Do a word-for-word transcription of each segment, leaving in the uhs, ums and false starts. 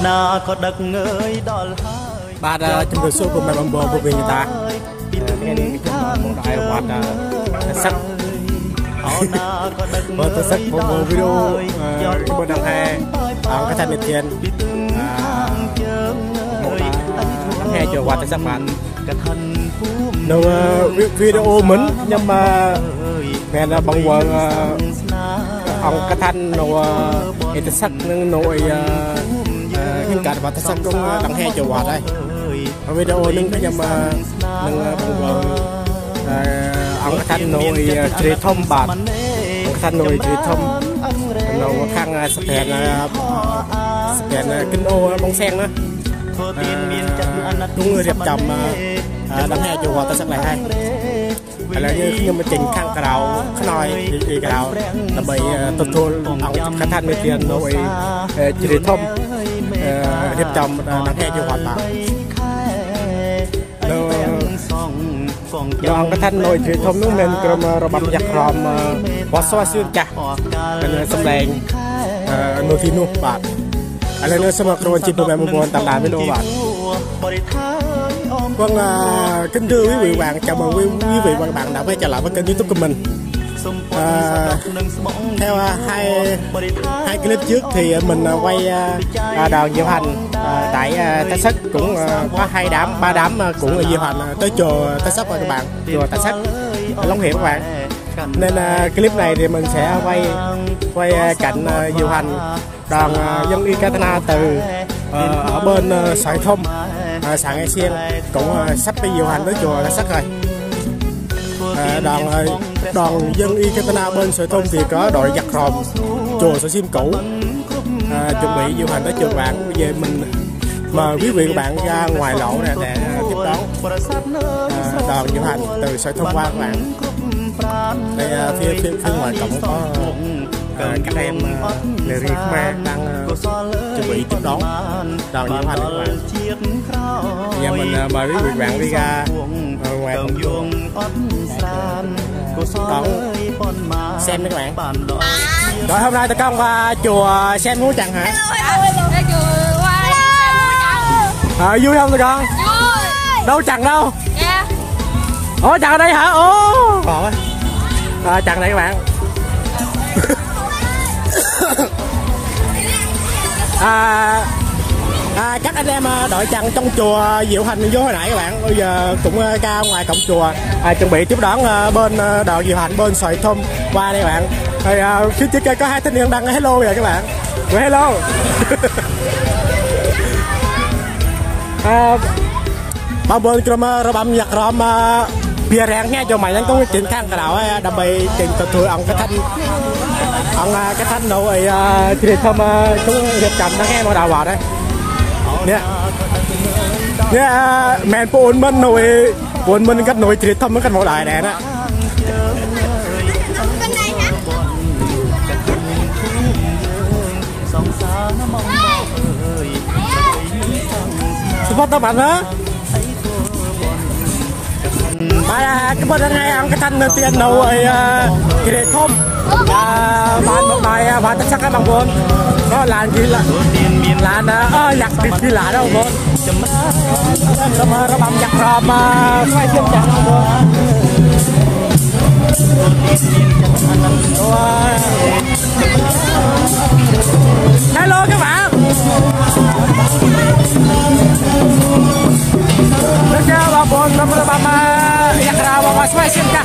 bà đã chụp được số của mẹ bông bò của mình ta cái này chụp một đại hoạt sắc một tờ sắc một bộ video cái bộ đăng hè cái thanh tiền một đăng hè chờ hoạt sắc bạn đâu video mình nhưng mà mẹ là bằng quần ông cái thanh nồi cái sắc nồi hình cả và sắc cũng đăng hè chờ hoạt đây video nâng cái nhầm nâng bằng quần ông cái thanh nồi truyền thông bạc ông thanh nồi truyền thông nồi khang sập đèn sập đèn kinh ô bông sen đó đúng người đẹp chồng đăng hè chờ hoạt ta sắc lại hay là như khi mà trình khang cà đào khá nói đi cà đào là bị tụt thôn ông khá thanh mới tiền nồi truyền thông đẹp chồng đăng hè chờ hoạt ta ông cái thanh nồi truyền thông nước mình cầm rồi bấm giặc ròm quá xóa xương chặt nên xâm đèn nồi thịt nụ bạn anh nên xem mà rồi chụp về một buồn tạm đài với đồ bạn vâng kính thưa quý vị bạn chào mừng quý vị và các bạn đã quay trở lại với kênh YouTube của mình. À, theo hai hai clip trước thì mình quay à, đoàn diệu hành à, tại à, Tà Xếch cũng à, có hai đám ba đám cũng diệu hành tới chùa Tà Xếch các bạn, chùa Tà Xếch Long Hiệp các bạn, nên à, clip này thì mình sẽ quay quay à, cạnh à, diệu hành đoàn à, dân y Katana từ à, ở bên à, Sài Thông à, xã Nghệ Xien cũng à, sắp đi diệu hành tới chùa Tà Xếch rồi. À, đoàn đoàn dân y Katana bên Sài Thông thì có đội giặc ròm chùa Sài Sim cũ à, chuẩn bị diệu hành tới chùa bạn. Bây giờ mình mời quý vị và bạn ra ngoài lộ này để tiếp đón à, đoàn diệu hành từ Sài Thông qua các bạn. Đây phía phía, phía ngoài cổng có à, các em lệ riêng ma đang uh, chuẩn bị tiếp đón đoàn diệu hành các bạn. Giờ mình uh, mời quý vị và bạn đi ra uh, ngoài cổng chùa đón xem đấy các bạn. Rồi hôm nay tôi con qua chùa xem múa chằng hả? À, vui không tụi con? Vui. Đâu chằng đâu? Dạ. Ủa chằng ở đây hả? Ồ. À, chằng đây các bạn. à, à, các anh em đội chằng trong chùa diệu hành vô hồi nãy các bạn, bây giờ cũng ca ngoài cổng chùa à, chuẩn bị tiếp đón bên đoàn diệu hành bên Sài Thông qua đây các bạn. Thì à, phía trước kia có hai thanh niên đang hello vậy các bạn. Well, hello. à, bao bên trong rồi bấm giặc ròm bia rèn nghe cho mày đang có chuyện khang cả đạo đầm bì chuyện từ từ ông cái thanh ông cái thanh nồi truyền thông chúng hiệp cầm đang nghe mà đào vào đây nè nè mẹ buồn mình nồi buồn mình cái nồi truyền thông nó cái mẫu đại này đó. Support các bạn hả? Mà cái bên này ông cái thanh tiền đầu rồi thì để thông bán một bài bán tất sắc cái bằng vốn nó làm gì là là nó giặt đi đi lại đâu vốn nó nó bằng giặt ròm mà phải chân chặt vốn. Hello các bạn. Được chưa bà bốn năm mươi ba mà giặt rào bà xoay xem cả.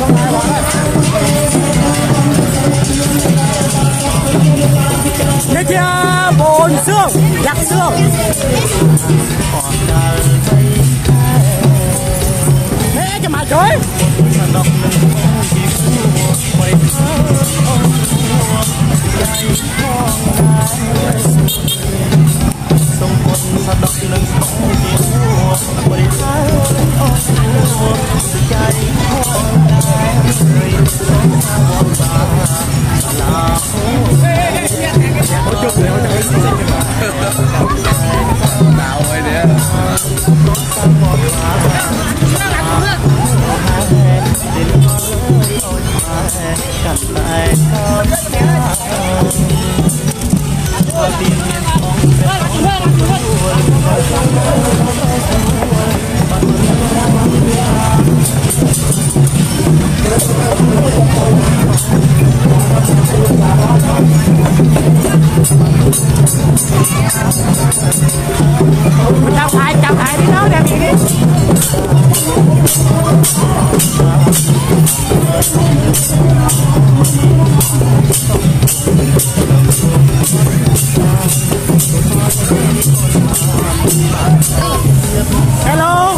Được chưa bốn xương giặt xương. Thế cho mà chơi. Tạo rồi nè. Hãy subscribe cho kênh Ghiền Mì Gõ để không bỏ lỡ những video hấp dẫn. mình chào thầy chào thầy đi đâu đem gì đi. Hello.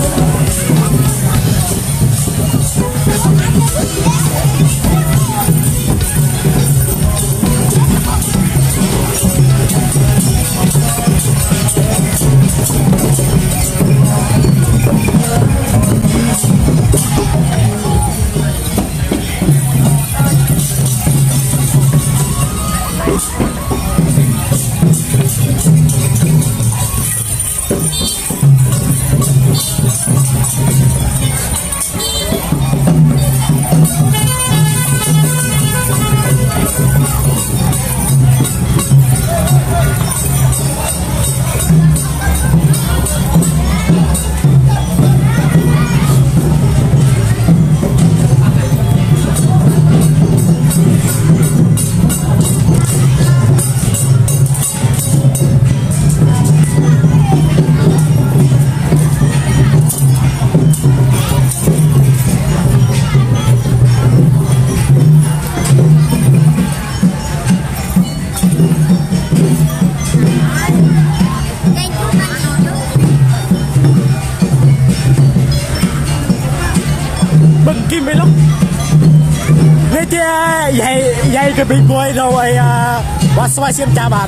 Kim mấy lúc thế chứ vậy vậy cái bị quay rồi và xoay xem chào bạn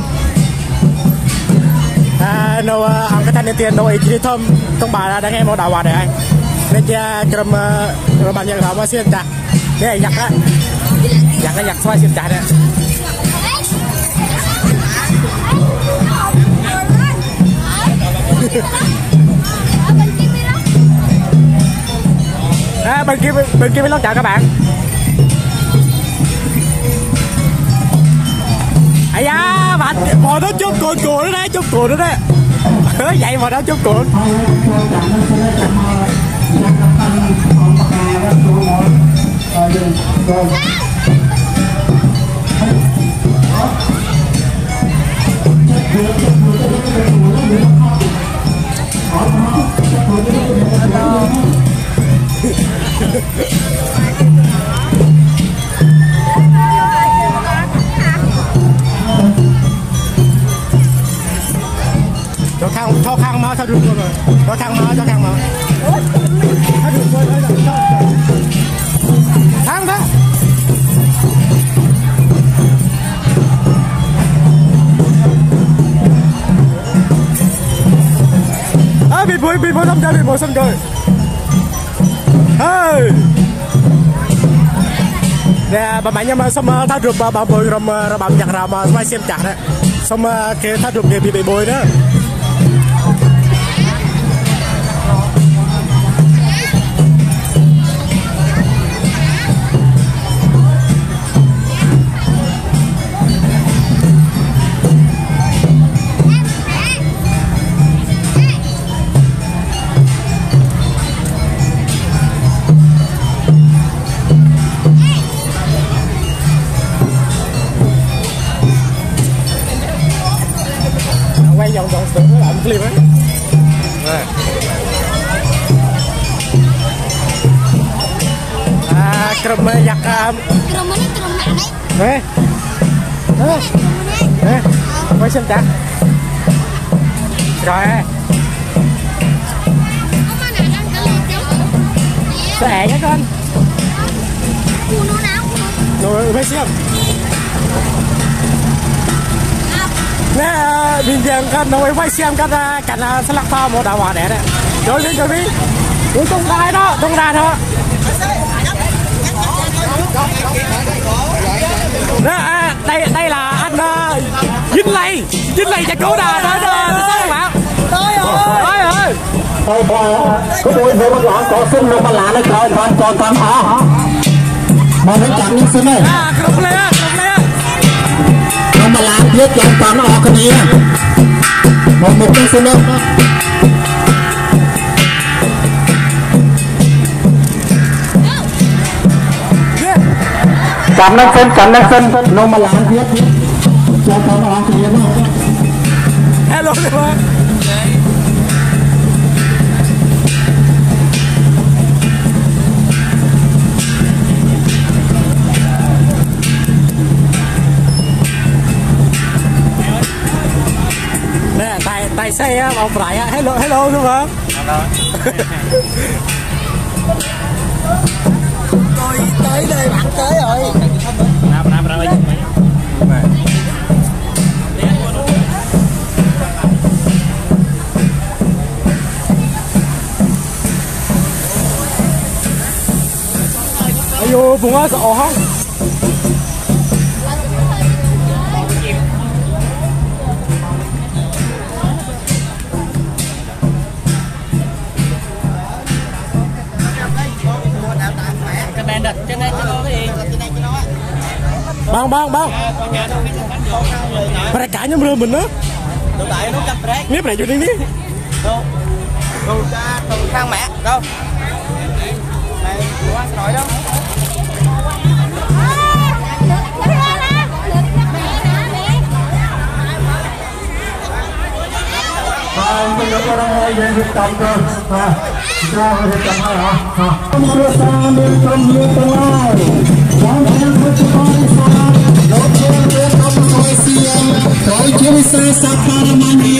à nó ăn cái thanh tiền nó chỉ thơm công bà đang nghe một đào hòa để anh nên chứ cầm rồi bạn nhận họ qua xem chả để giặt á giặt cái giặt xoay xem chả đấy à, bên kia bên kia mới lót chào các bạn. Ây da bạn bò nó chốt cồn cồn đó đấy chốt cồn đó đấy vậy mà nó chốt cồn. Cho khang cho khang máu sao được rồi cho khang máu cho khang máu sao được rồi khang đó à bị bụi bị bụi xong chơi bị bụi xong chơi hey nè bà mày nhưng mà xong tháo được bà bà bồi rồi rồi bà nhặt ra mà phải xem chặt đấy xong cái tháo được bị bị bồi đó quay vòng vòng sườn nó làm clip ấy à krum giặt krum ini krum nè đấy đấy quay xem chặt rồi sẽ nhá con rồi quay xem nè bình thường con nó quay xem con cảnh slack to một đào hòa đẻ đấy rồi đi rồi đi cũng tung đai đó tung đai thôi đó à, đây đây là anh uh, Vinh Lầy Vinh Lầy chặt cứu đà đó đó sao các bạn tới rồi ơi có buổi vừa bắt lỏng có xin nó mà lạ nó trời còn còn còn họ mà nó chặt những xin này à cục lên cục lên nó mà làm biết còn còn họ cái gì một một cái xin đâu chắn năng sân chắn năng sân nó mà làm biết cho con nó làm gì đó Nè, tài tài xe á, ông lại á, hello hello đúng không? Tôi tới đây bạn tới rồi. Nam nam ra đây. Ayo, bunga sa ohang. Bang bang bang. Mereka nya bener bener. Ini pernah jadi ini. Đâu? Đâu cha, đâu khang mẹ, đâu? Này, qua nói đâu? Bây giờ có đang lên việc tập rồi, à, ra việc tập hay hả? Không đưa sang bên trong như thế nào? Đang theo với chúng tôi sao? Lúc trước tôi không có xiên, tôi chưa sẽ sắp ra mang đi.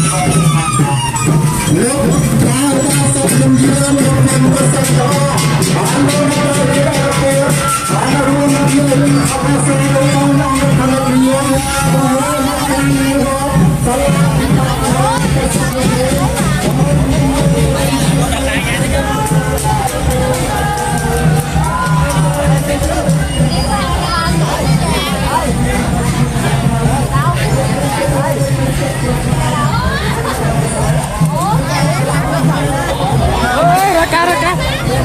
Lúc cao ta sắp lên dương, lúc em có sắp đó. Anh luôn ở đây ở kia, anh luôn ở kia, anh sẽ không mong mong được thân được nhiều. Tôi luôn ở đây nhiều, tôi luôn ở đây nhiều. Ôi, Raka Raka.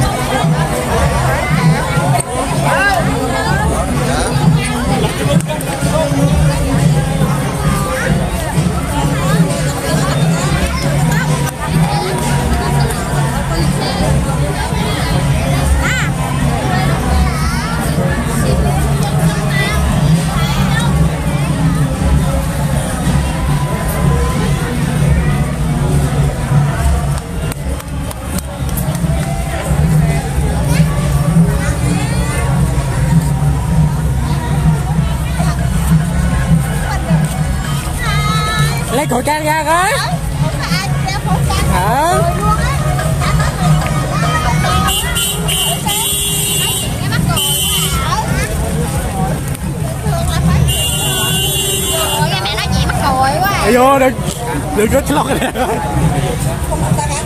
Lấy khẩu trang ra coi. Hả? Ôi, mẹ nói chị mắc cười quá. Vô đừng đừng có lót cái này.